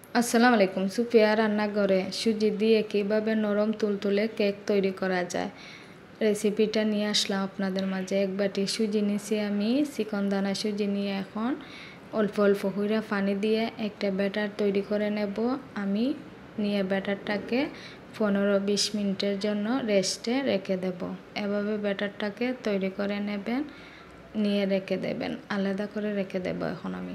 আসসালামু আলাইকুম। সুফিয়া রান্নাঘরে সুজি দিয়ে কীভাবে নরম তুলতুলে কেক তৈরি করা যায় রেসিপিটা নিয়ে আসলাম আপনাদের মাঝে। এক বাটি সুজি নিয়েছি আমি, চিকন দানা সুজি নিয়ে এখন অল্প অল্প করে পানি দিয়ে একটা ব্যাটার তৈরি করে নেব আমি। নিয়ে ব্যাটারটাকে 15-20 মিনিটের জন্য রেস্টে রেখে দেব। এভাবে ব্যাটারটাকে তৈরি করে নেবেন, নিয়ে রেখে দেবেন, আলাদা করে রেখে দেব। এখন আমি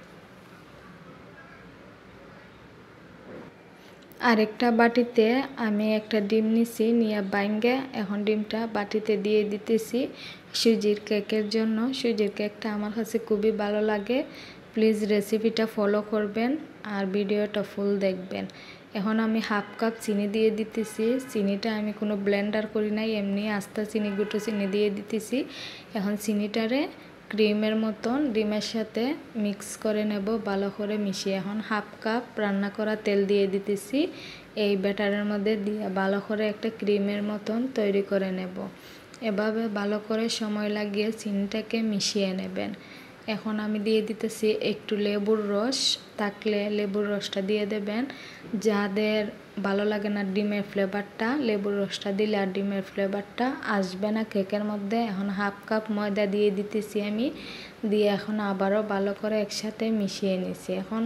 আরেকটা বাটিতে আমি একটা ডিম নিছি, নিয়ে বাইঙ্গে এখন ডিমটা বাটিতে দিয়ে দিতেছি সুজির কেকের জন্য। সুজির কেকটা আমার কাছে খুবই ভালো লাগে। প্লিজ রেসিপিটা ফলো করবেন আর ভিডিওটা ফুল দেখবেন। এখন আমি হাফ কাপ চিনি দিয়ে দিতেছি। চিনিটা আমি কোনো ব্লেন্ডার করি নাই, এমনি আস্তা চিনি, গুঁটো চিনি দিয়ে দিতেছি। এখন চিনিটারে ক্রিমের মতন ডিমের সাথে মিক্স করে নেব, ভালো করে মিশিয়ে। এখন হাফ কাপ রান্না করা তেল দিয়ে দিতেছি এই ব্যাটারের মধ্যে দিয়ে ভালো করে একটা ক্রিমের মতন তৈরি করে নেব। এভাবে ভালো করে সময় লাগিয়ে চিনিটাকে মিশিয়ে নেবেন। এখন আমি দিয়ে দিতেছি একটু লেবুর রস, থাকলে লেবুর রসটা দিয়ে দেবেন। যাদের ভালো লাগে না ডিমের ফ্লেভারটা, লেবুর রসটা দিলে আর ডিমের ফ্লেভারটা আসবে না কেকের মধ্যে। এখন হাফ কাপ ময়দা দিয়ে দিতেছি আমি, দিয়ে এখন আবারও ভালো করে একসাথে মিশিয়ে নিছি। এখন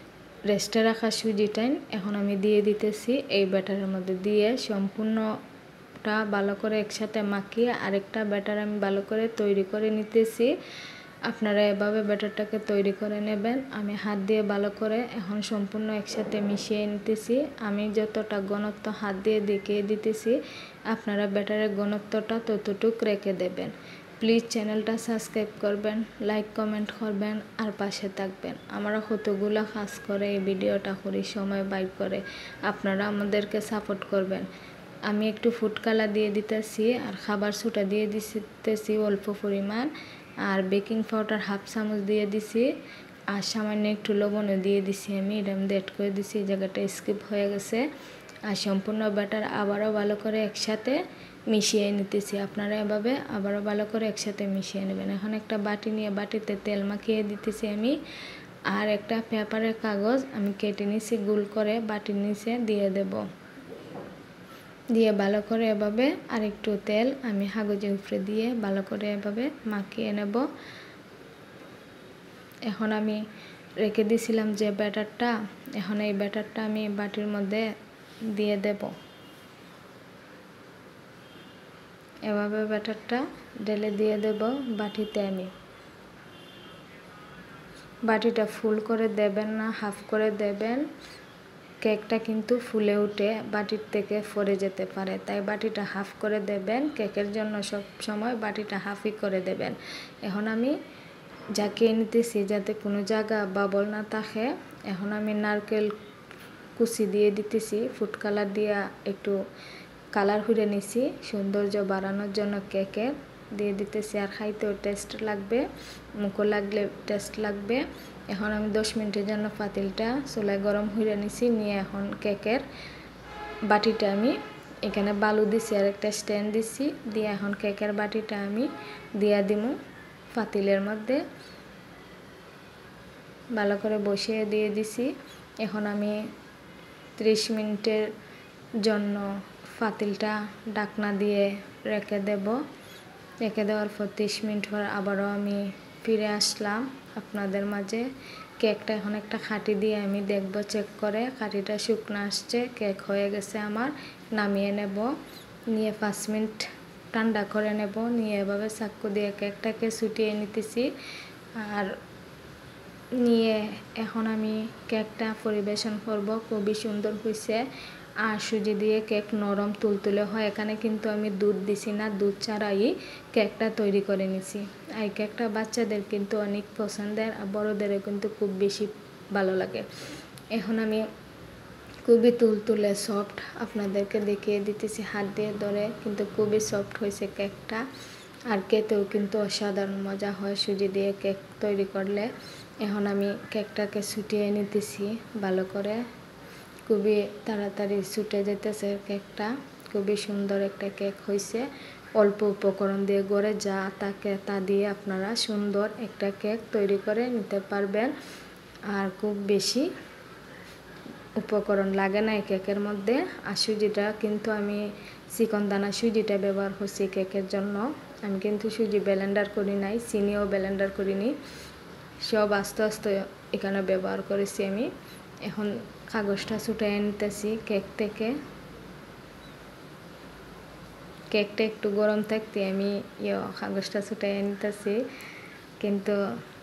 রেস্টে রাখা সুজিটাই এখন আমি দিয়ে দিতেছি এই ব্যাটারের মধ্যে, দিয়ে সম্পূর্ণটা ভালো করে একসাথে মাখিয়ে আরেকটা ব্যাটার আমি ভালো করে তৈরি করে নিতেছি। আপনারা এভাবে ব্যাটারটাকে তৈরি করে নেবেন। আমি হাত দিয়ে ভালো করে এখন সম্পূর্ণ একসাথে মিশিয়ে নিতেছি। আমি যতটা ঘনত্ব হাত দিয়ে দেখিয়ে দিতেছি, আপনারা ব্যাটারের ঘনত্বটা ততটুক রেখে দেবেন। প্লিজ চ্যানেলটা সাবস্ক্রাইব করবেন, লাইক কমেন্ট করবেন আর পাশে থাকবেন। আমরা কতগুলো কাজ করে এই ভিডিওটা করি সময় বাইর করে, আপনারা আমাদেরকে সাপোর্ট করবেন। আমি একটু ফুড কালার দিয়ে দিতেছি আর খাবার সোডা দিয়ে দিতেছি অল্প পরিমাণ, আর বেকিং পাউডার হাফ চামচ দিয়ে দিছি, আর সামান্য একটু লবণও দিয়ে দিছি আমি। এটা আমি অ্যাড করে দিছি, এই জায়গাটা স্কিপ হয়ে গেছে। আর সম্পূর্ণ ব্যাটার আবারও ভালো করে একসাথে মিশিয়ে নিতেছি। আপনারা এভাবে আবারও ভালো করে একসাথে মিশিয়ে নেবেন। এখন একটা বাটি নিয়ে বাটিতে তেল মাখিয়ে দিতেছি আমি, আর একটা পেপারের কাগজ আমি কেটে নিছি গোল করে বাটির নিচে দিয়ে দেব। দিয়ে ভালো করে এভাবে আরেকটু তেল আমি কাগজের উপরে দিয়ে ভালো করে এভাবে মাখিয়ে নেব। এখন আমি রেখে দিয়েছিলাম যে ব্যাটারটা, এখন এই ব্যাটারটা আমি বাটির মধ্যে দিয়ে দেব। এভাবে ব্যাটারটা ঢেলে দিয়ে দেব বাটিতে। আমি বাটিটা ফুল করে দেবেন না, হাফ করে দেবেন। কেকটা কিন্তু ফুলে উঠে বাটির থেকে পড়ে যেতে পারে, তাই বাটিটা হাফ করে দেবেন। কেকের জন্য সব সময় বাটিটা হাফই করে দেবেন। এখন আমি ঝাঁকিয়ে নিতেছি যাতে কোনো জায়গা বাবল না থাকে। এখন আমি নারকেল কুচি দিয়ে দিতেছি, ফুড কালার দিয়ে একটু কালার করে নিছি সৌন্দর্য বাড়ানোর জন্য কেকের, দিয়ে দিতেছি। আর খাইতেও টেস্ট লাগবে, মুখও লাগলে টেস্ট লাগবে। এখন আমি 10 মিনিটের জন্য পাতিলটা চুলায় গরম করে নিছি, নিয়ে এখন কেকের বাটিটা আমি এখানে বালু দিছি আর একটা স্ট্যান্ড দিছি, দিয়ে এখন কেকের বাটিটা আমি দিয়ে দিমু পাতিলের মধ্যে, ভালো করে বসিয়ে দিয়ে দিছি। এখন আমি 30 মিনিটের জন্য পাতিলটা ঢাকনা দিয়ে রেখে দেব। রেখে দেওয়ার পর 30 মিনিট পর আবারও আমি ফিরে আসলাম আপনাদের মাঝে। কেকটা এখন একটা খাঁটি দিয়ে আমি দেখব, চেক করে খাঁটিটা শুকনো আসছে, কেক হয়ে গেছে আমার। নামিয়ে নেব, নিয়ে 5 মিনিট ঠান্ডা করে নেব। নিয়ে এভাবে চাকু দিয়ে কেকটাকে ছুটিয়ে নিতেছি। আর নিয়ে এখন আমি কেকটা পরিবেশন করব। খুবই সুন্দর হয়েছে। আর সুজি দিয়ে কেক নরম তুলতুলে হয়। এখানে কিন্তু আমি দুধ দিছি না, দুধ ছাড়াই কেকটা তৈরি করে নিছি। এই কেকটা বাচ্চাদের কিন্তু অনেক পছন্দের, আর বড়োদেরও কিন্তু খুব বেশি ভালো লাগে। এখন আমি খুবই তুলতুলে সফট আপনাদেরকে দেখিয়ে দিতেছি হাত দিয়ে ধরে, কিন্তু খুবই সফট হয়েছে কেকটা। আর খেতেও কিন্তু অসাধারণ মজা হয় সুজি দিয়ে কেক তৈরি করলে। এখন আমি কেকটাকে ছুটিয়ে নিতেছি ভালো করে, খুবই তাড়াতাড়ি ছুটে যেতেছে কেকটা। খুবই সুন্দর একটা কেক হয়েছে। অল্প উপকরণ দিয়ে গড়ে যা থাকে তা দিয়ে আপনারা সুন্দর একটা কেক তৈরি করে নিতে পারবেন। আর খুব বেশি উপকরণ লাগে না এই কেকের মধ্যে। আর সুজিটা কিন্তু আমি চিকন দানা সুজিটা ব্যবহার করছি কেকের জন্য। আমি কিন্তু সুজি ব্লেন্ডার করি নাই, চিনিও ব্লেন্ডার করিনি, সব আস্তে আস্তে এখানে ব্যবহার করেছি আমি। এখন কাগজটা ছুটাই নিতেছি কেক থেকে। কেকটা একটু গরম থাকতে আমি কাগজটা ছুটাই নিতেছি, কিন্তু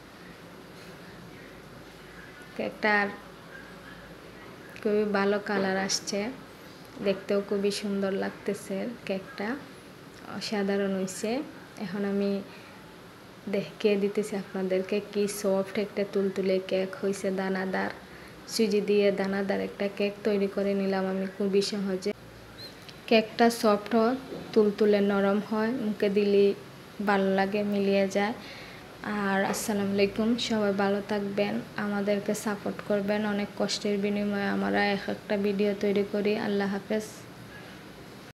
কেকটার খুবই ভালো কালার আসছে, দেখতেও খুবই সুন্দর লাগতেছে, কেকটা অসাধারণ হয়েছে। এখন আমি দেখিয়ে দিতেছি আপনাদেরকে কি সফট একটা তুলতুলে কেক হয়েছে, দানাদার। সুজি দিয়ে দানাদার একটা কেক তৈরি করে নিলাম আমি খুবই সহজে। কেকটা সফট হয়, তুলতুলে নরম হয়, মুখে দিলে ভালো লাগে, মিলিয়ে যায়। আর আসসালামু আলাইকুম, সবাই ভালো থাকবেন, আমাদেরকে সাপোর্ট করবেন। অনেক কষ্টের বিনিময়ে আমরা একটা ভিডিও তৈরি করি। আল্লাহ হাফেজ।